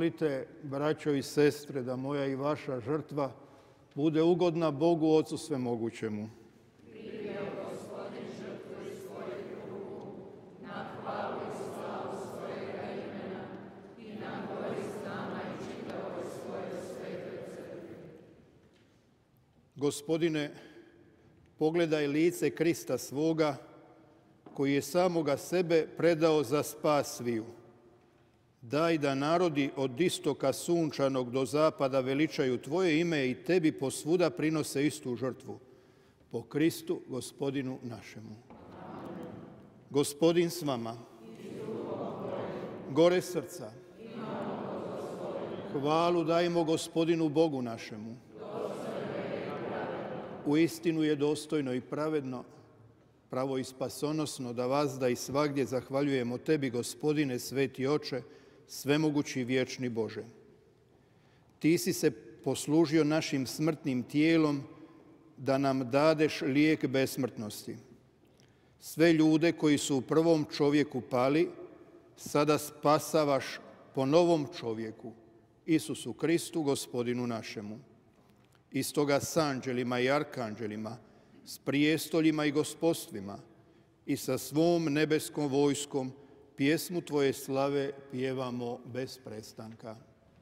molite, braćo i sestre, da moja i vaša žrtva bude ugodna Bogu Ocu Svemogućemu. Gospodine, pogledaj lice Krista svoga, koji je samoga sebe predao za spas sviju. Daj da narodi od istoka sunčanog do zapada veličaju Tvoje ime i Tebi posvuda prinose istu žrtvu. Po Kristu, Gospodinu našemu. Gospodin s vama. Gore srca. Hvalu dajmo Gospodinu Bogu našemu. U istinu je dostojno i pravedno, pravo i spasonosno da vazda i svagdje zahvaljujemo Tebi, Gospodine, sveti oče, svemogući vječni Bože. Ti si se poslužio našim smrtnim tijelom da nam dadeš lijek besmrtnosti. Sve ljude koji su u prvom čovjeku pali, sada spasavaš po novom čovjeku, Isusu Kristu, Gospodinu našemu. I stoga s anđelima i arkanđelima, s prijestoljima i gospodstvima i sa svom nebeskom vojskom pjesmu Tvoje slave pjevamo bez prestanka.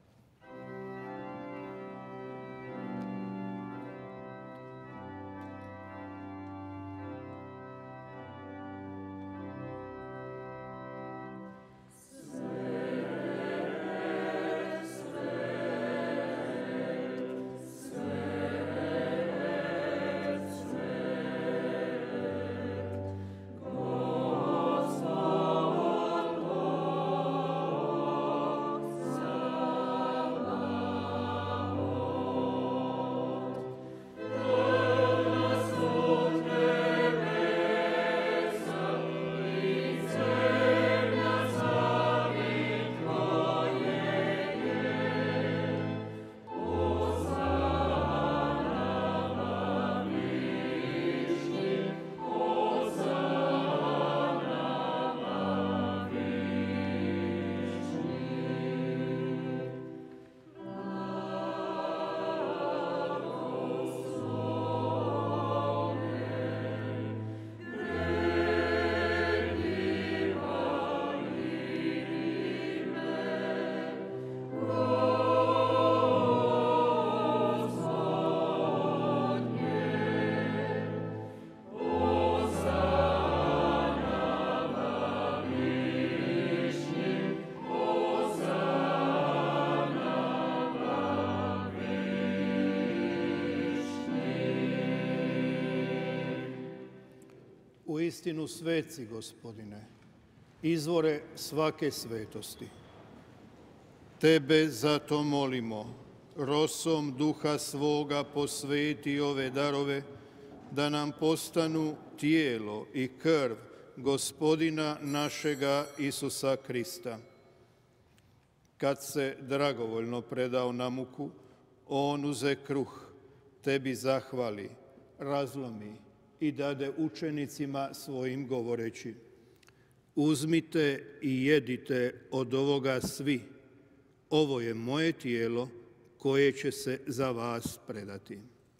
Uistinu sveci, Gospodine, izvore svake svetosti. Tebe zato molimo, rosom duha svoga posveti ove darove, da nam postanu tijelo i krv Gospodina našega Isusa Krista. Kad se dragovoljno predao na muku, on uze kruh, Tebi zahvali, razlomi i dade učenicima svojim govoreći: uzmite i jedite od ovoga svi, ovo je moje tijelo koje će se za vas predati.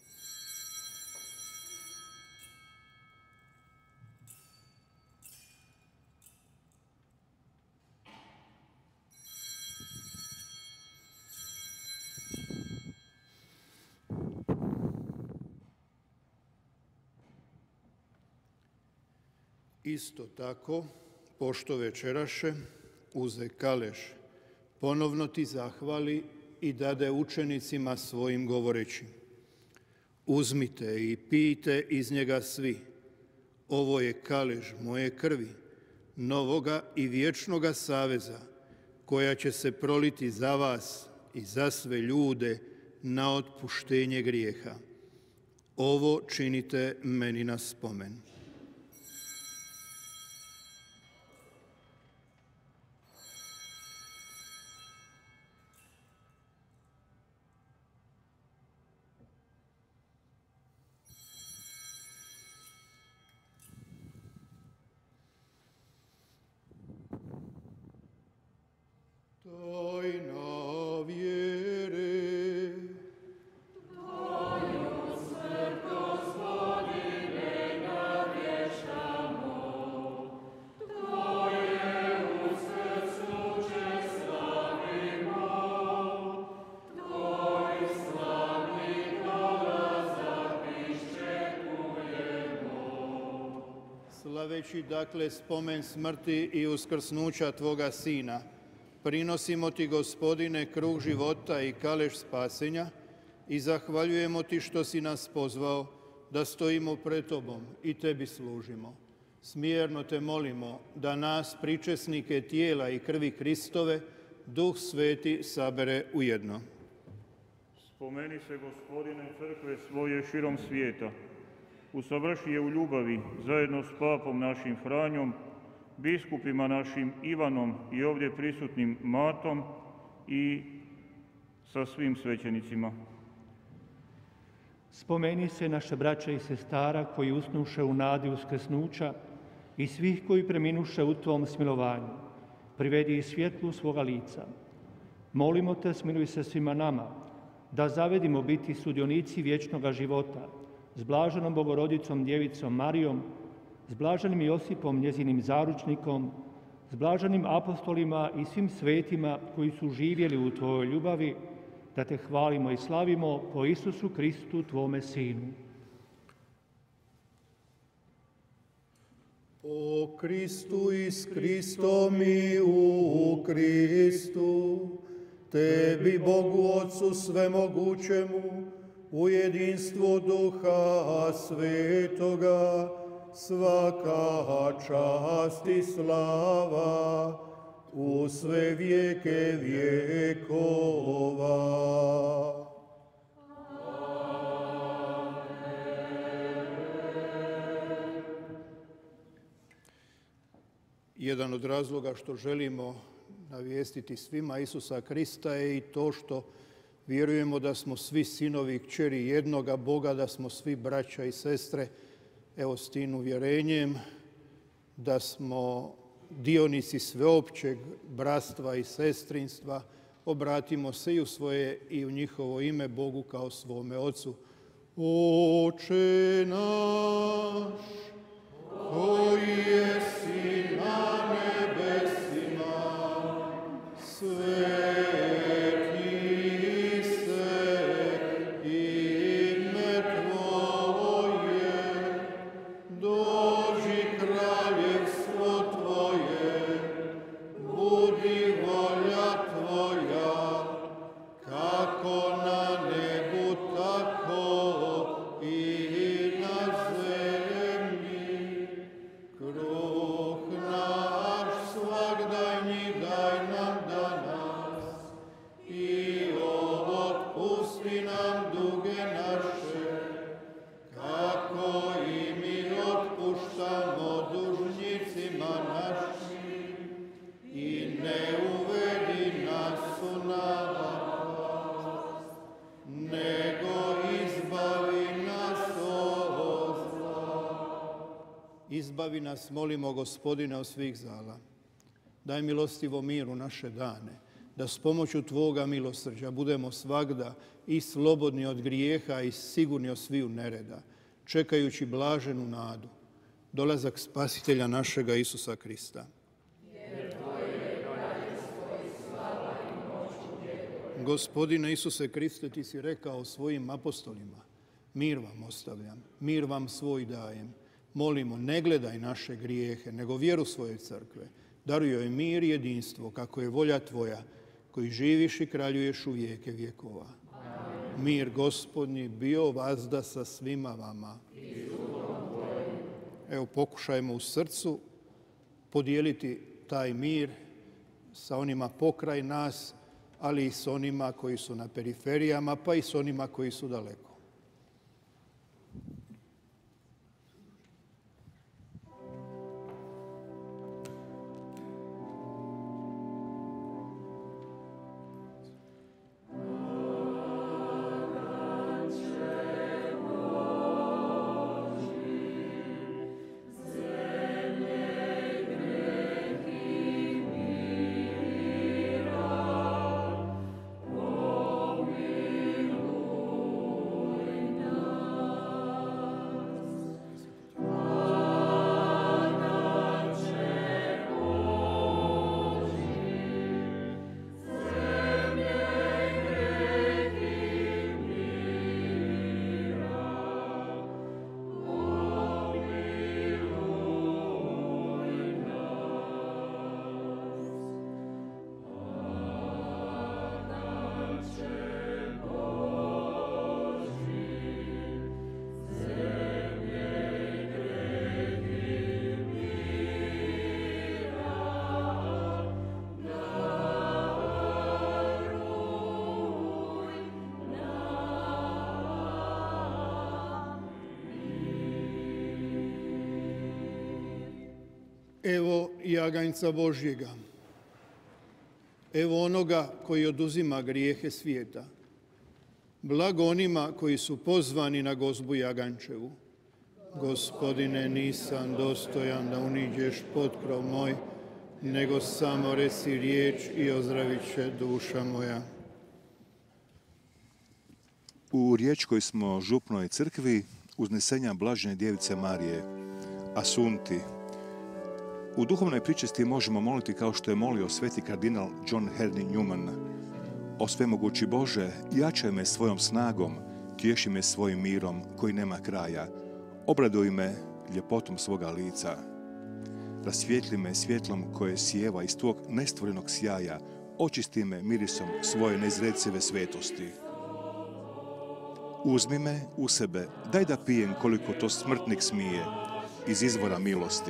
Isto tako, pošto večeraše, uze kaleš, ponovno Ti zahvali i dade učenicima svojim govoreći: uzmite i pijte iz njega svi, ovo je kaleš moje krvi, novoga i vječnoga saveza, koja će se proliti za vas i za sve ljude na otpuštenje grijeha. Ovo činite meni na spomen. Tajna slaveći dakle spomen smrti i uskrsnuća Tvoga Sina, prinosimo Ti, Gospodine, kruh života i kaleš spasenja i zahvaljujemo Ti što si nas pozvao da stojimo pred Tobom i Tebi služimo. Smjerno Te molimo da nas, pričesnike tijela i krvi Kristove, Duh Sveti sabere u jedno. Spomeni se, Gospodine, crkve svoje širom svijeta. Usavrši je u ljubavi zajedno s papom našim Franjom, biskupima našim Ivanom i ovdje prisutnim Matom i sa svim svećenicima. Spomeni se naše braće i sestara koji usnuše u nadi uskrsnuća i svih koji preminuše u Tvom smilovanju. Privedi i svjetlu svoga lica. Molimo Te, smiluj se svima nama, da zavedimo biti sudionici vječnoga života, s blaženom Bogorodicom Djevicom Marijom, s blaženim Josipom, njezinim zaručnikom, s blaženim apostolima i svim svetima koji su živjeli u Tvojoj ljubavi, da Te hvalimo i slavimo po Isusu Kristu, Tvome Sinu. O Kristu i s Kristom i u Kristu, Tebi, Bogu Otcu svemogućemu, u jedinstvu Duha Svetoga, svaka čast i slava u sve vijeke vjekova. Jedan od razloga što želimo navijestiti svima Isusa Krista je i to što vjerujemo da smo svi sinovi i kćeri jednoga Boga, da smo svi braća i sestre, evo s tim uvjerenjem, da smo dionici sveopćeg bratstva i sestrinstva, obratimo se i u svoje i u njihovo ime Bogu kao svome Otcu. Oče naš, koji jesi na nebesima, sveti se ime Tvoje, dođi kraljevstvo Tvoje, budi volja Tvoja, kako na nebu, tako i na zemlji. Kruh naš svagdajni daj nam danas i otpusti nam duge naše, kako i mi otpuštamo dužnicima našim, i ne uvedi nas u napast, nego izbavi nas od zla. Izbavi nas, molimo, Gospodine, od svih zala. Daj milostivo miru naše dane, da s pomoću Tvoga milosrđa budemo svagda i slobodni od grijeha i sigurni od sviju nereda, čekajući blaženu nadu, dolazak Spasitelja našega Isusa Krista. Gospodine Isuse Kriste, Ti si rekao svojim apostolima, mir vam ostavljam, mir vam svoj dajem. Molimo, ne gledaj naše grijehe, nego vjeru svoje crkve. Daruj joj mir i jedinstvo, kako je volja Tvoja, koji živiš i kraljuješ u vijeke vjekova. Amen. Mir Gospodnji bio vazda sa svima vama. Evo, pokušajmo u srcu podijeliti taj mir sa onima pokraj nas, ali i s onima koji su na periferijama, pa i s onima koji su daleko. Oh, Evo jaganjca Božjega. Evo onoga koji oduzima grijehe svijeta. Blago onima koji su pozvani na gozbu jagančevu. Gospodine, nisam dostojan da uniđeš pod krov moj, nego samo reci riječ i ozdravit će duša moja. U riječkoj smo župnoj crkvi uznesenja Blažene djevice Marije, Asunti. U duhovnoj pričesti možemo moliti kao što je molio sveti kardinal John Henry Newman. O svemogući Bože, jačaj me svojom snagom, tješi me svojim mirom koji nema kraja. Obraduj me ljepotom svoga lica. Rasvijetli me svjetlom koje sjeva iz tvog nestvorenog sjaja. Očisti me mirisom svoje neizrecive svetosti. Uzmi me u sebe, daj da pijem koliko to smrtnik smije, iz izvora milosti.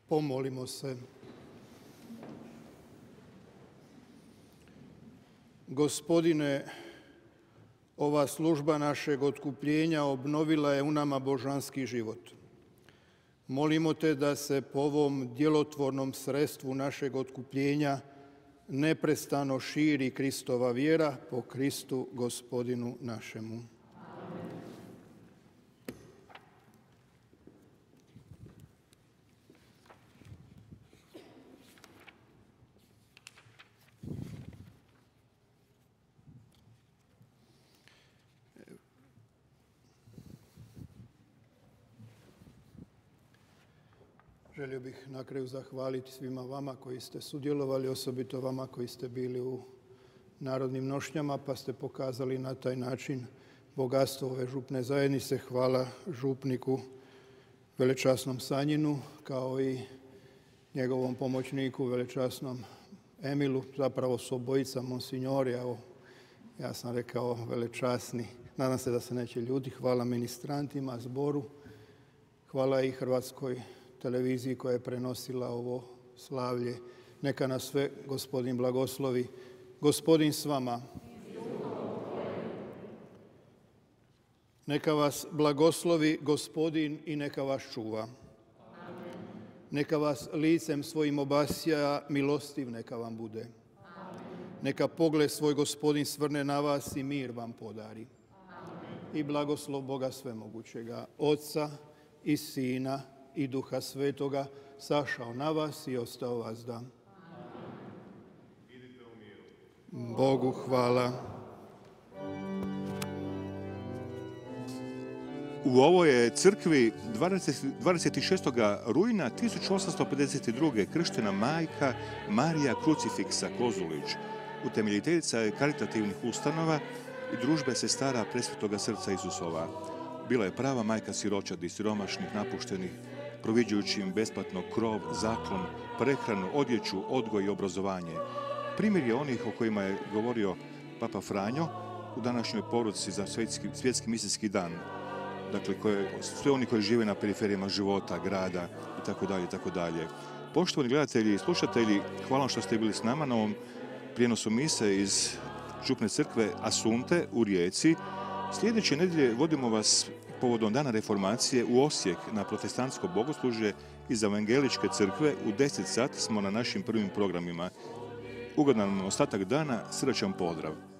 Pomolimo se. Gospodine, ova služba našeg otkupljenja obnovila je u nama božanski život. Molimo te da se po ovom djelotvornom sredstvu našeg otkupljenja neprestano širi Kristova vjera po Kristu Gospodinu našemu. Želio bih na kraju zahvaliti svima vama koji ste sudjelovali, osobito vama koji ste bili u narodnim nošnjama, pa ste pokazali na taj način bogatstvo ove župne zajednice. Hvala župniku velečasnom Sanjinu, kao i njegovom pomoćniku velečasnom Emilu. Zapravo su obojica monsignori, evo, ja sam rekao velečasni. Nadam se da se neće ljudi. Hvala ministrantima, zboru. Hvala i Hrvatskoj televiziji koja je prenosila ovo slavlje. Neka nas sve Gospodin blagoslovi. Gospodin s vama. Neka vas blagoslovi Gospodin i neka vas čuva. Neka vas licem svojim obasja, milostiv neka vam bude. Neka pogled svoj Gospodin svrne na vas i mir vam podari. I blagoslov Boga svemogućega, Otca i Sina i Duha Svetoga, sašao na vas i ostao vas da. Bogu hvala. U ovoj je crkvi dvadeset šestog rujna tisuću osamsto pedeset druge krštena majka Marija Krucifiksa Kozulić, utemeljiteljica je karitativnih ustanova i družbe sestara Presvetoga srca Isusova. Bila je prava majka siročadi, siromašnih, napuštenih, proviđajući im besplatno krov, zaklon, prehranu, odjeću, odgoj i obrazovanje. Primjer je onih o kojima je govorio Papa Franjo u današnjoj poruci za svjetski, svjetski misijski dan. Dakle, koje, sve oni koji žive na periferijama života, grada i tako dalje, i tako dalje. Poštovani gledatelji i slušatelji, hvala vam što ste bili s nama na ovom prijenosu mise iz župne crkve Asunte u Rijeci. Sljedeće nedjelje vodimo vas povodom Dana reformacije u Osijek na protestantsko bogoslužje iz Evangeličke crkve. U deset sati smo na našim prvim programima. Ugodan vam ostatak dana, srdačan pozdrav.